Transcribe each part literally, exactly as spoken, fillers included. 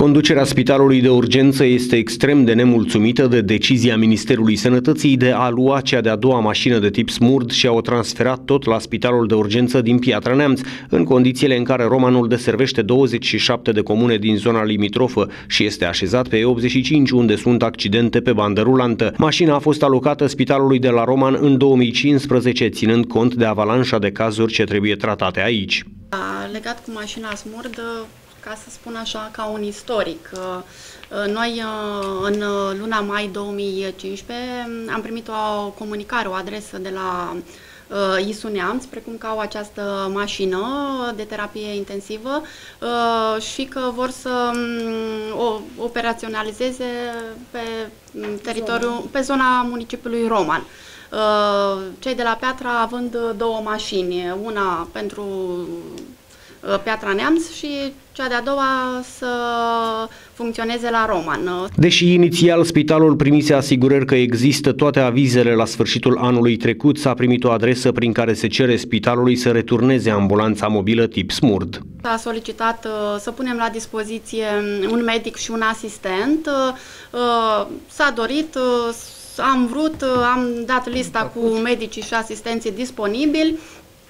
Conducerea Spitalului de Urgență este extrem de nemulțumită de decizia Ministerului Sănătății de a lua cea de-a doua mașină de tip Smurd și a o transferat tot la Spitalul de Urgență din Piatra Neamț, în condițiile în care Romanul deservește douăzeci și șapte de comune din zona limitrofă și este așezat pe E optzeci și cinci, unde sunt accidente pe bandă rulantă. Mașina a fost alocată Spitalului de la Roman în două mii cincisprezece, ținând cont de avalanșa de cazuri ce trebuie tratate aici. Legat cu mașina Smurd, ca să spun așa, ca un istoric. Noi, în luna mai două mii cincisprezece, am primit o comunicare, o adresă de la I S U Neamț, precum că au această mașină de terapie intensivă și că vor să o operaționalizeze pe teritoriul, pe zona municipiului Roman. Cei de la Piatra având două mașini, una pentru Piatra Neamț și cea de-a doua să funcționeze la Roman. Deși inițial spitalul primise asigurări că există toate avizele la sfârșitul anului trecut, s-a primit o adresă prin care se cere spitalului să returneze ambulanța mobilă tip Smurd. S-a solicitat să punem la dispoziție un medic și un asistent. S-a dorit, am vrut, am dat lista cu medicii și asistenții disponibili.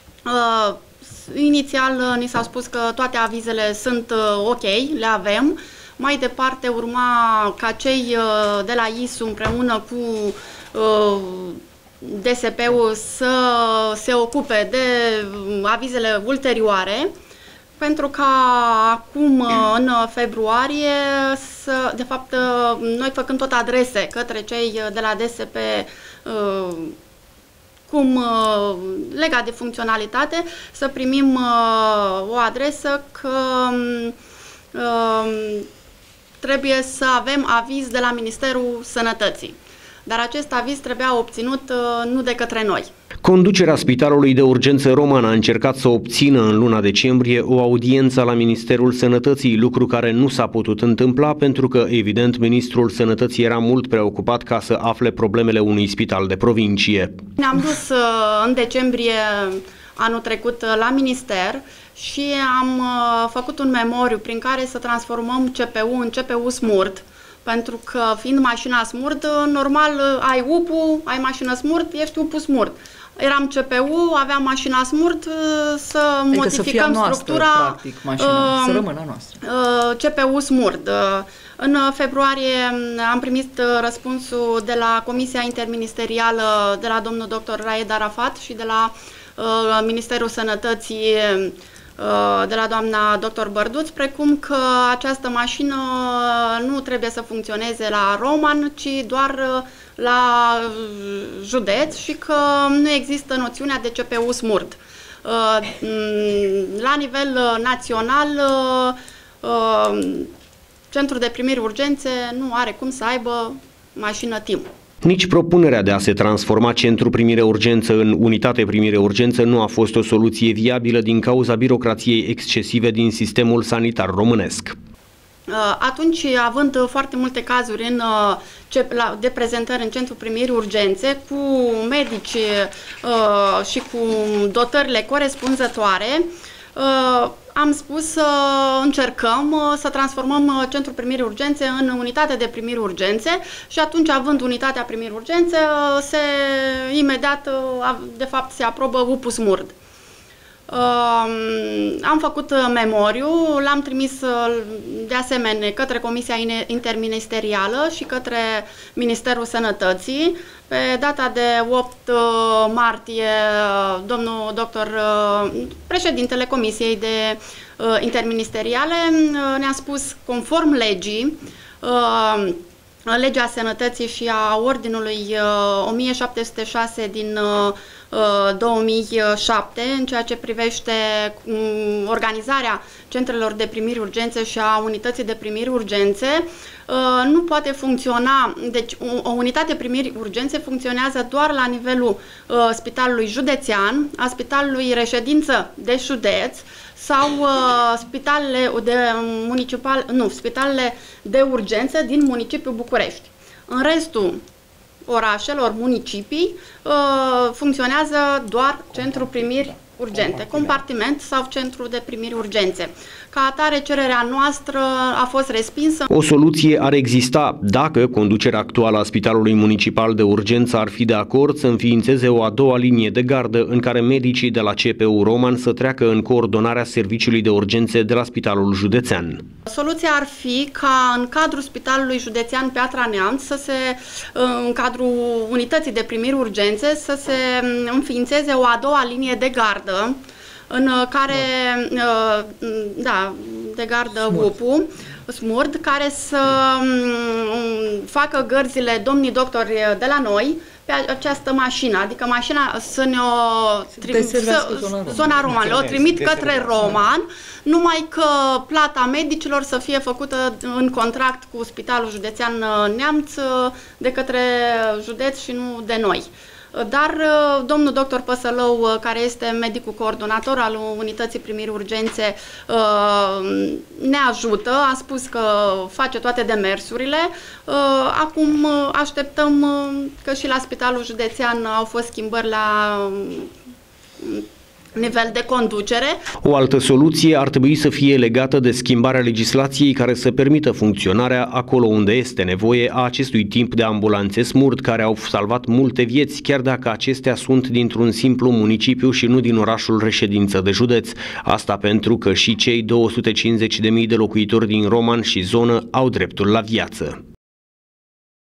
Inițial ni s-a spus că toate avizele sunt ok, le avem. Mai departe urma ca cei de la I S U împreună cu D S P-ul să se ocupe de avizele ulterioare, pentru ca acum, în februarie, să, de fapt, noi făcând tot adrese către cei de la D S P cum legat de funcționalitate, să primim uh, o adresă că uh, trebuie să avem aviz de la Ministerul Sănătății. Dar acest aviz trebuia obținut uh, nu de către noi. Conducerea Spitalului de Urgență Roman a încercat să obțină în luna decembrie o audiență la Ministerul Sănătății, lucru care nu s-a putut întâmpla pentru că, evident, Ministrul Sănătății era mult preocupat ca să afle problemele unui spital de provincie. Ne-am dus în decembrie anul trecut la minister și am făcut un memoriu prin care să transformăm C P U în C P U Smurd. Pentru că, fiind mașina Smurd, normal ai U P U, ai mașină Smurd, ești U P U Smurd. Eram C P U, aveam mașina Smurd, să adică modificăm să noastră, structura, practic, mașina, uh, să rămână noastră. Uh, C P U Smurd. Uh, în februarie am primit răspunsul de la Comisia Interministerială, de la domnul doctor Raed Arafat și de la uh, Ministerul Sănătății, de la doamna doctor Bărduț, precum că această mașină nu trebuie să funcționeze la Roman, ci doar la județ și că nu există noțiunea de C P U Smurd. La nivel național, Centrul de Primiri Urgențe nu are cum să aibă mașină T I M. Nici propunerea de a se transforma Centrul Primire Urgență în Unitate Primire Urgență nu a fost o soluție viabilă din cauza birocrației excesive din sistemul sanitar românesc. Atunci, având foarte multe cazuri în, de prezentări în Centrul Primirii Urgențe, cu medici și cu dotările corespunzătoare, am spus să încercăm să transformăm Centrul Primirii Urgențe în Unitate de Primiri Urgențe și atunci, având Unitatea Primiri Urgențe, se, imediat, de fapt, se aprobă U P U Smurd. Am făcut memoriu, l-am trimis de asemenea către Comisia Interministerială și către Ministerul Sănătății. Pe data de opt martie, domnul doctor, președintele Comisiei de Interministeriale, ne-a spus, conform legii, Legea Sănătății și a Ordinului o mie șapte sute șase din două mii șapte, în ceea ce privește organizarea centrelor de primiri urgențe și a unității de primiri urgențe, nu poate funcționa, deci o unitate de primiri urgențe funcționează doar la nivelul spitalului județean, a spitalului reședință de județ sau spitalele de municipal, nu, spitalele de urgență din municipiul București. În restul orașelor, municipii, funcționează doar centrul primiri urgente, compartiment sau centru de primiri urgențe. Ca atare, cererea noastră a fost respinsă. O soluție ar exista dacă conducerea actuală a Spitalului Municipal de Urgență ar fi de acord să înființeze o a doua linie de gardă în care medicii de la C P U Roman să treacă în coordonarea serviciului de urgențe de la Spitalul Județean. Soluția ar fi ca în cadrul Spitalului Județean Piatra Neamț, să se, în cadrul unității de primiri urgențe, să se înființeze o a doua linie de gardă, în care, da, de gardă U P U, Smurd, care să facă gărzile domnii doctori de la noi pe această mașină, adică mașina să ne-o trimit, zona Roman, o trimit către Roman, numai că plata medicilor să fie făcută în contract cu Spitalul Județean Neamț de către județ și nu de noi. Dar domnul doctor Păsălău, care este medicul coordonator al unității primiri urgențe, ne ajută, a spus că face toate demersurile. Acum așteptăm că și la Spitalul Județean au fost schimbări la nivel de conducere. O altă soluție ar trebui să fie legată de schimbarea legislației care să permită funcționarea acolo unde este nevoie a acestui tip de ambulanțe Smurd, care au salvat multe vieți, chiar dacă acestea sunt dintr-un simplu municipiu și nu din orașul reședință de județ. Asta pentru că și cei două sute cincizeci de mii de locuitori din Roman și zonă au dreptul la viață.